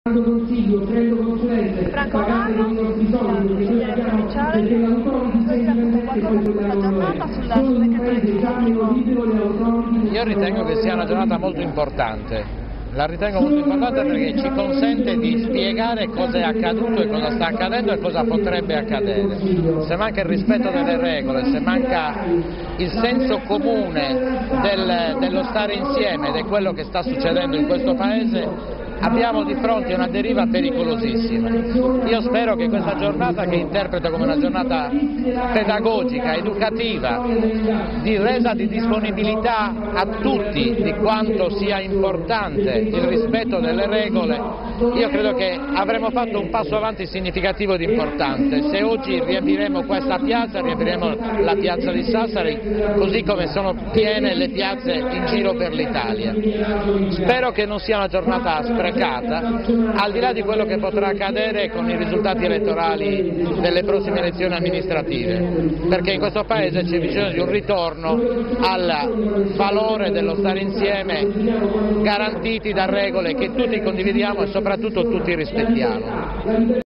Franco Amarro, consigliere provinciale, noi sappiamo qualcosa su questa giornata, sulle candidature. Io ritengo che sia una giornata molto importante. La ritengo molto importante perché ci consente di spiegare cosa è accaduto e cosa sta accadendo e cosa potrebbe accadere. Se manca il rispetto delle regole, se manca il senso comune dello stare insieme ed è quello che sta succedendo in questo Paese, abbiamo di fronte una deriva pericolosissima. Io spero che questa giornata, che interpreto come una giornata pedagogica, educativa, di resa di disponibilità a tutti di quanto sia importante il rispetto delle regole, io credo che avremo fatto un passo avanti significativo ed importante. Se oggi riempiremo questa piazza, riempiremo la piazza di Sassari, così come sono piene le piazze in giro per l'Italia. Spero che non sia una giornata sprecata, al di là di quello che potrà accadere con i risultati elettorali delle prossime elezioni amministrative, perché in questo Paese c'è bisogno di un ritorno al valore dello stare insieme garantiti da regole che tutti condividiamo e soprattutto tutti rispettiamo.